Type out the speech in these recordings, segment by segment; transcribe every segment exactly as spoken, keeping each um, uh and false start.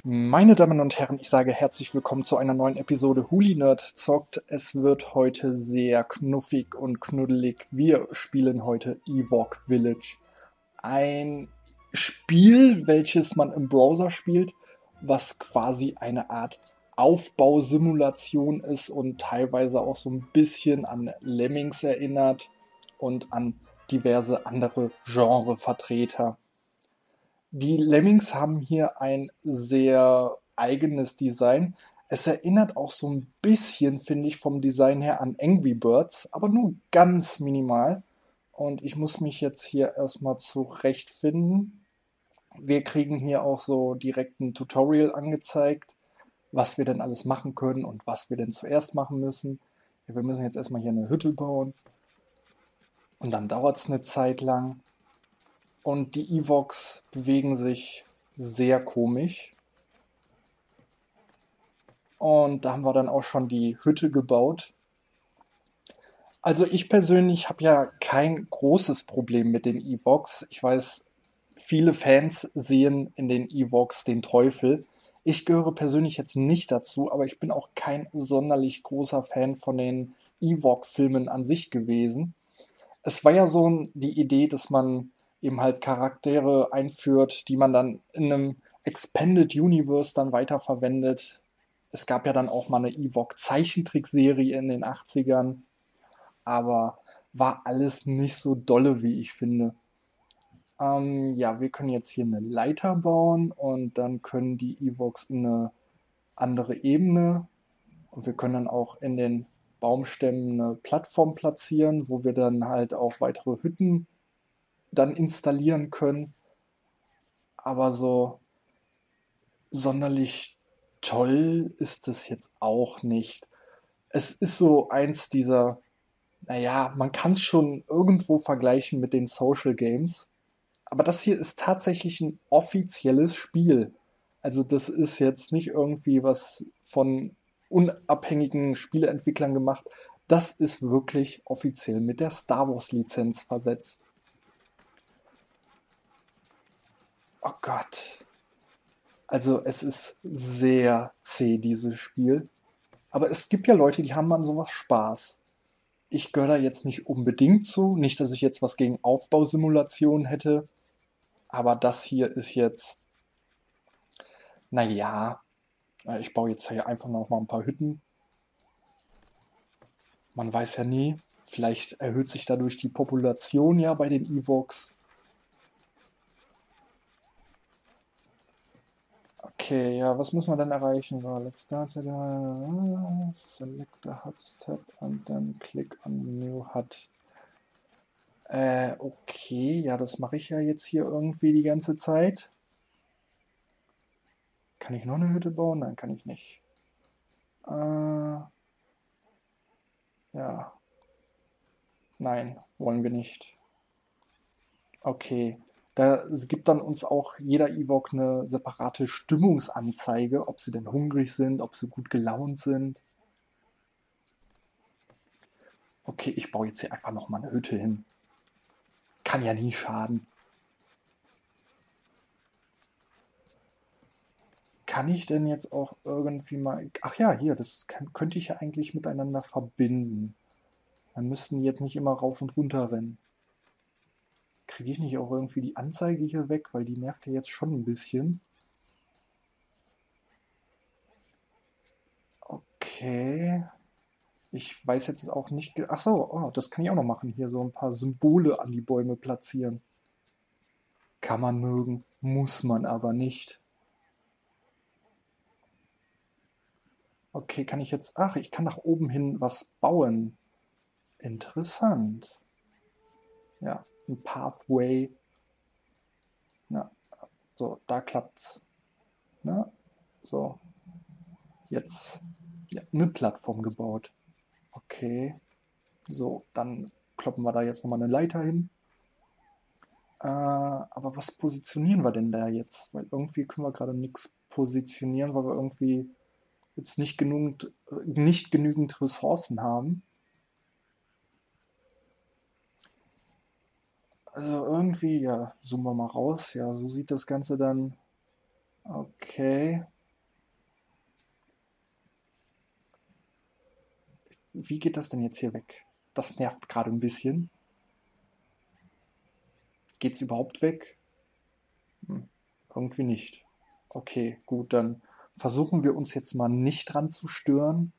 Meine Damen und Herren, ich sage herzlich willkommen zu einer neuen Episode Huli Nerd zockt. Es wird heute sehr knuffig und knuddelig. Wir spielen heute Ewok Village. Ein Spiel, welches man im Browser spielt, was quasi eine Art Aufbausimulation ist und teilweise auch so ein bisschen an Lemmings erinnert und an diverse andere Genrevertreter. Die Lemmings haben hier ein sehr eigenes Design. Es erinnert auch so ein bisschen, finde ich, vom Design her an Angry Birds, aber nur ganz minimal. Und ich muss mich jetzt hier erstmal zurechtfinden. Wir kriegen hier auch so direkt ein Tutorial angezeigt, was wir denn alles machen können und was wir denn zuerst machen müssen. Ja, wir müssen jetzt erstmal hier eine Hütte bauen und dann dauert es eine Zeit lang. Und die Evox bewegen sich sehr komisch. Und da haben wir dann auch schon die Hütte gebaut. Also ich persönlich habe ja kein großes Problem mit den Evox. Ich weiß, viele Fans sehen in den Evox den Teufel. Ich gehöre persönlich jetzt nicht dazu, aber ich bin auch kein sonderlich großer Fan von den Ewok-Filmen an sich gewesen. Es war ja so die Idee, dass man eben halt Charaktere einführt, die man dann in einem Expanded Universe dann weiterverwendet. Es gab ja dann auch mal eine Ewok-Zeichentrickserie in den achtzigern, aber war alles nicht so dolle, wie ich finde. Ähm, ja, wir können jetzt hier eine Leiter bauen und dann können die Evox in eine andere Ebene und wir können dann auch in den Baumstämmen eine Plattform platzieren, wo wir dann halt auch weitere Hütten dann installieren können. Aber so sonderlich toll ist es jetzt auch nicht. Es ist so eins dieser, naja, man kann es schon irgendwo vergleichen mit den Social Games. Aber das hier ist tatsächlich ein offizielles Spiel. Also das ist jetzt nicht irgendwie was von unabhängigen Spieleentwicklern gemacht. Das ist wirklich offiziell mit der Star Wars Lizenz versetzt. Oh Gott. Also es ist sehr zäh, dieses Spiel. Aber es gibt ja Leute, die haben an sowas Spaß. Ich gehöre da jetzt nicht unbedingt zu. Nicht, dass ich jetzt was gegen Aufbausimulationen hätte. Aber das hier ist jetzt, naja, ich baue jetzt hier einfach noch mal ein paar Hütten. Man weiß ja nie. Vielleicht erhöht sich dadurch die Population ja bei den Evox. Okay, ja, was muss man dann erreichen? So, let's start. uh, Select the Huts tab and then click on New Hut. Äh, okay, ja, das mache ich ja jetzt hier irgendwie die ganze Zeit. Kann ich noch eine Hütte bauen? Nein, kann ich nicht. Äh, ja, nein, wollen wir nicht. Okay. Da gibt dann uns auch jeder Ewok eine separate Stimmungsanzeige, ob sie denn hungrig sind, ob sie gut gelaunt sind. Okay, ich baue jetzt hier einfach nochmal eine Hütte hin. Kann ja nie schaden. Kann ich denn jetzt auch irgendwie mal... Ach ja, hier, das kann, könnte ich ja eigentlich miteinander verbinden. Dann müssten die jetzt nicht immer rauf und runter rennen. Kriege ich nicht auch irgendwie die Anzeige hier weg, weil die nervt ja jetzt schon ein bisschen. Okay. Ich weiß jetzt auch nicht. ge- Ach so, oh, das kann ich auch noch machen. Hier so ein paar Symbole an die Bäume platzieren. Kann man mögen, muss man aber nicht. Okay, kann ich jetzt. Ach, ich kann nach oben hin was bauen. Interessant. Ja, ein Pathway. Na, so, da klappt's. Na, so, jetzt. Ja, eine Plattform gebaut. Okay. So, dann kloppen wir da jetzt nochmal eine Leiter hin. Äh, aber was positionieren wir denn da jetzt? Weil irgendwie können wir gerade nichts positionieren, weil wir irgendwie jetzt nicht genügend, nicht genügend Ressourcen haben. Also irgendwie, ja, zoomen wir mal raus. Ja, so sieht das Ganze dann. Okay. Wie geht das denn jetzt hier weg? Das nervt gerade ein bisschen. Geht's überhaupt weg? Hm, irgendwie nicht. Okay, gut, dann versuchen wir uns jetzt mal nicht dran zu stören.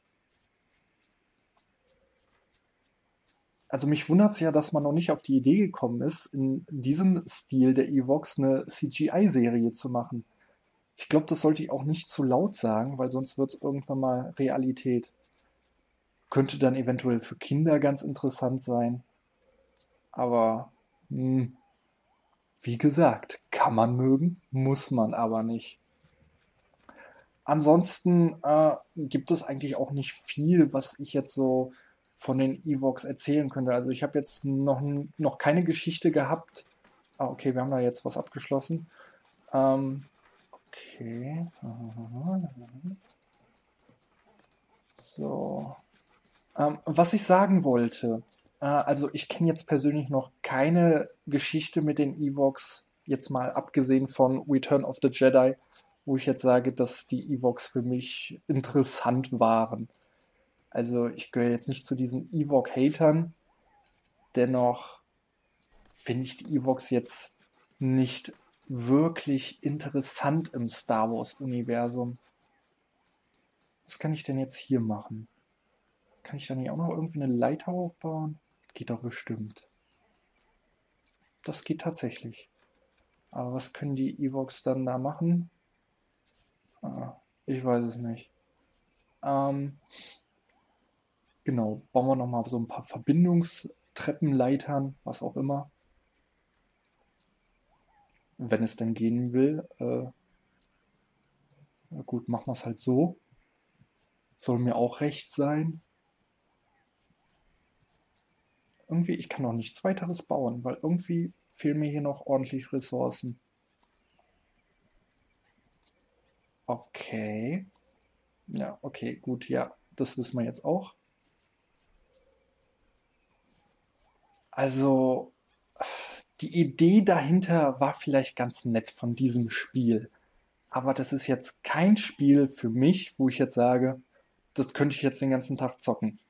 Also mich wundert es ja, dass man noch nicht auf die Idee gekommen ist, in diesem Stil der Evox eine C G I-Serie zu machen. Ich glaube, das sollte ich auch nicht zu laut sagen, weil sonst wird es irgendwann mal Realität. Könnte dann eventuell für Kinder ganz interessant sein. Aber hm, wie gesagt, kann man mögen, muss man aber nicht. Ansonsten äh, gibt es eigentlich auch nicht viel, was ich jetzt so von den Evox erzählen könnte. Also ich habe jetzt noch, noch keine Geschichte gehabt. Ah, okay, wir haben da jetzt was abgeschlossen. Ähm, okay. So. Ähm, was ich sagen wollte, äh, also ich kenne jetzt persönlich noch keine Geschichte mit den Evox, jetzt mal abgesehen von Return of the Jedi, wo ich jetzt sage, dass die Evox für mich interessant waren. Also ich gehöre jetzt nicht zu diesen Ewok-Hatern, dennoch finde ich die Evox jetzt nicht wirklich interessant im Star Wars-Universum. Was kann ich denn jetzt hier machen? Kann ich da nicht auch noch irgendwie eine Leiter aufbauen? Geht doch bestimmt. Das geht tatsächlich. Aber was können die Evox dann da machen? Ah, ich weiß es nicht. Ähm, genau, bauen wir nochmal so ein paar Verbindungstreppenleitern, was auch immer. Wenn es denn gehen will. Äh, na gut, machen wir es halt so. Soll mir auch recht sein. Irgendwie, ich kann noch nichts weiteres bauen, weil irgendwie fehlen mir hier noch ordentlich Ressourcen. Okay. Ja, okay, gut, ja, das wissen wir jetzt auch. Also, die Idee dahinter war vielleicht ganz nett von diesem Spiel. Aber das ist jetzt kein Spiel für mich, wo ich jetzt sage, das könnte ich jetzt den ganzen Tag zocken.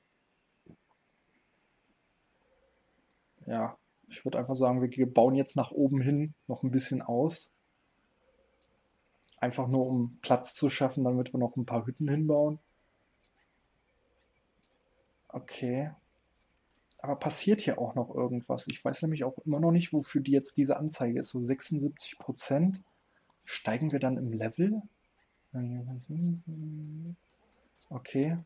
Ja, ich würde einfach sagen, wir bauen jetzt nach oben hin noch ein bisschen aus. Einfach nur um Platz zu schaffen, damit wir noch ein paar Hütten hinbauen. Okay. Aber passiert hier auch noch irgendwas? Ich weiß nämlich auch immer noch nicht, wofür die jetzt diese Anzeige ist. So sechsundsiebzig Prozent. Steigen wir dann im Level? Okay.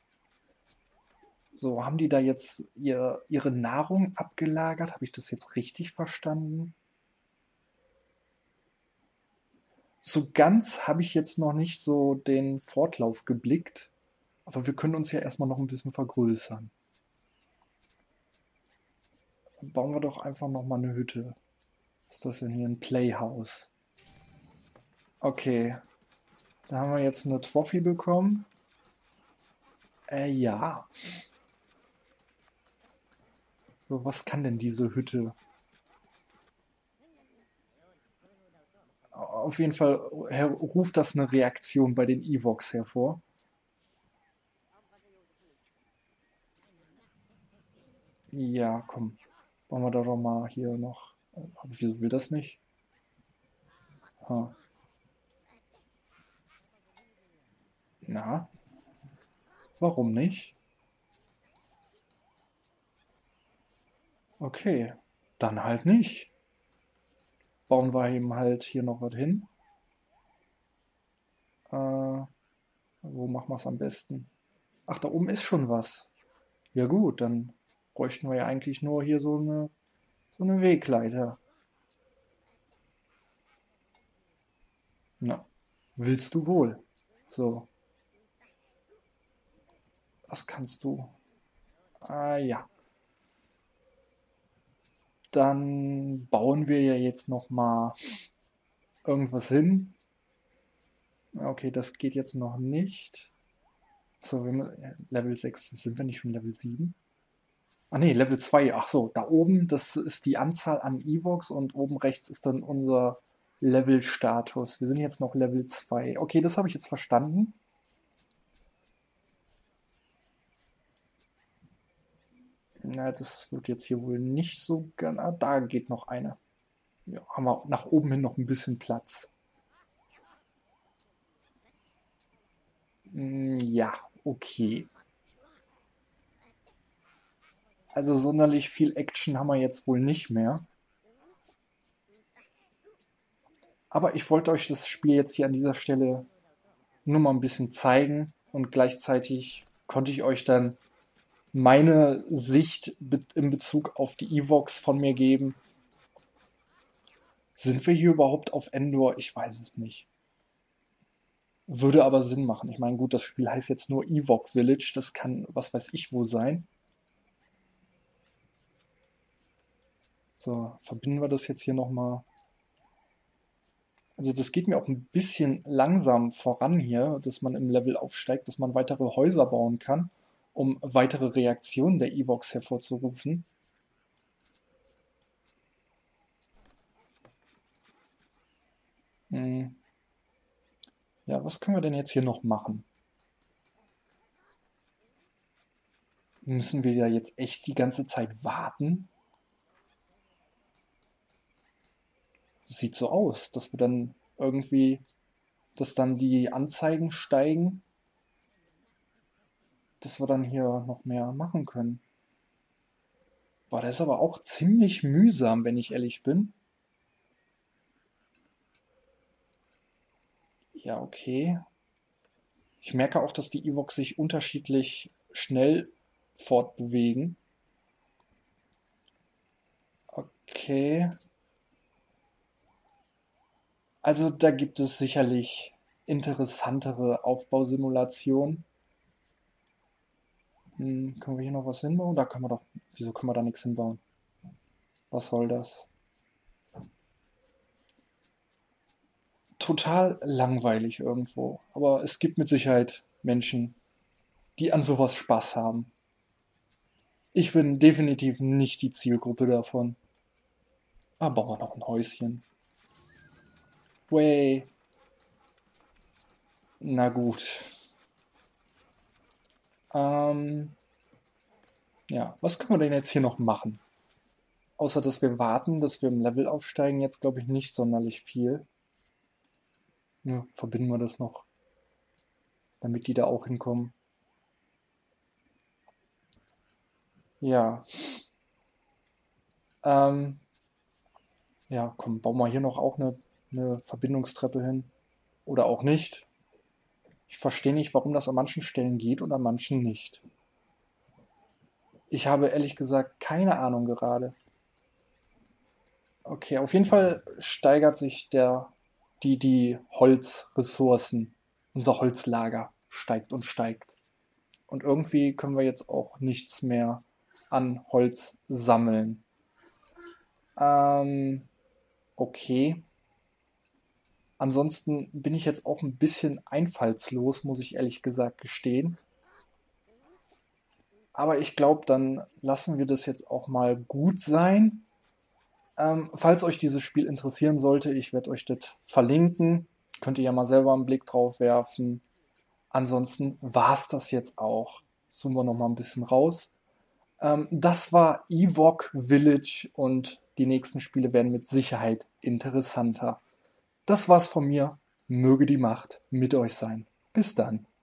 So, haben die da jetzt ihr, ihre Nahrung abgelagert? Habe ich das jetzt richtig verstanden? So ganz habe ich jetzt noch nicht so den Fortlauf geblickt, aber wir können uns ja erstmal noch ein bisschen vergrößern. Bauen wir doch einfach noch mal eine Hütte. Was ist das denn hier? Ein Playhouse. Okay, da haben wir jetzt eine Trophy bekommen. Äh, ja. So, was kann denn diese Hütte? Auf jeden Fall her ruft das eine Reaktion bei den Evox hervor. Ja, komm. Machen wir da doch mal hier noch. äh, Wieso will das nicht? Ha. Na, warum nicht? Okay, dann halt nicht. Bauen wir eben halt hier noch was hin. Äh, wo machen wir es am besten? Ach, da oben ist schon was. Ja gut, dann bräuchten wir ja eigentlich nur hier so eine, so eine Wegleiter. Na, willst du wohl? So, was kannst du? Ah ja, dann bauen wir ja jetzt noch mal irgendwas hin. Ja, okay, das geht jetzt noch nicht. So, wir, mü- ja, Level sechs, sind wir nicht schon Level sieben? Ah nee, Level zwei. Ach so, da oben, das ist die Anzahl an Evox und oben rechts ist dann unser Level-Status. Wir sind jetzt noch Level zwei. Okay, das habe ich jetzt verstanden. Na, das wird jetzt hier wohl nicht so gerne. Ah, da geht noch eine. Ja, haben wir nach oben hin noch ein bisschen Platz. Mm, ja, okay. Also sonderlich viel Action haben wir jetzt wohl nicht mehr. Aber ich wollte euch das Spiel jetzt hier an dieser Stelle nur mal ein bisschen zeigen und gleichzeitig konnte ich euch dann meine Sicht be- in Bezug auf die Evox von mir geben. Sind wir hier überhaupt auf Endor? Ich weiß es nicht. Würde aber Sinn machen. Ich meine, gut, das Spiel heißt jetzt nur Ewok Village. Das kann, was weiß ich, wo sein. So, verbinden wir das jetzt hier nochmal. Also das geht mir auch ein bisschen langsam voran hier, dass man im Level aufsteigt, dass man weitere Häuser bauen kann, um weitere Reaktionen der Evox hervorzurufen. Hm. Ja, was können wir denn jetzt hier noch machen? Müssen wir ja jetzt echt die ganze Zeit warten? Das sieht so aus, dass wir dann irgendwie, dass dann die Anzeigen steigen, dass wir dann hier noch mehr machen können. Boah, das ist aber auch ziemlich mühsam, wenn ich ehrlich bin. Ja, okay. Ich merke auch, dass die Evox sich unterschiedlich schnell fortbewegen. Okay. Also da gibt es sicherlich interessantere Aufbausimulationen. Hm, können wir hier noch was hinbauen? Da können wir doch. Wieso können wir da nichts hinbauen? Was soll das? Total langweilig irgendwo. Aber es gibt mit Sicherheit Menschen, die an sowas Spaß haben. Ich bin definitiv nicht die Zielgruppe davon. Ah, bauen wir noch ein Häuschen. Way. Na gut. Ähm, ja, was können wir denn jetzt hier noch machen? Außer dass wir warten, dass wir im Level aufsteigen, jetzt glaube ich nicht sonderlich viel. Ja, verbinden wir das noch, damit die da auch hinkommen. Ja. Ähm, ja, komm, bauen wir hier noch auch eine, eine Verbindungstreppe hin. Oder auch nicht. Ich verstehe nicht, warum das an manchen Stellen geht und an manchen nicht. Ich habe ehrlich gesagt keine Ahnung gerade. Okay, auf jeden Fall steigert sich der, die, die Holzressourcen, unser Holzlager steigt und steigt. Und irgendwie können wir jetzt auch nichts mehr an Holz sammeln. Ähm, okay. Ansonsten bin ich jetzt auch ein bisschen einfallslos, muss ich ehrlich gesagt gestehen. Aber ich glaube, dann lassen wir das jetzt auch mal gut sein. Ähm, falls euch dieses Spiel interessieren sollte, ich werde euch das verlinken. Könnt ihr ja mal selber einen Blick drauf werfen. Ansonsten war es das jetzt auch. Zoomen wir noch mal ein bisschen raus. Ähm, das war Ewok Village und die nächsten Spiele werden mit Sicherheit interessanter. Das war's von mir. Möge die Macht mit euch sein. Bis dann.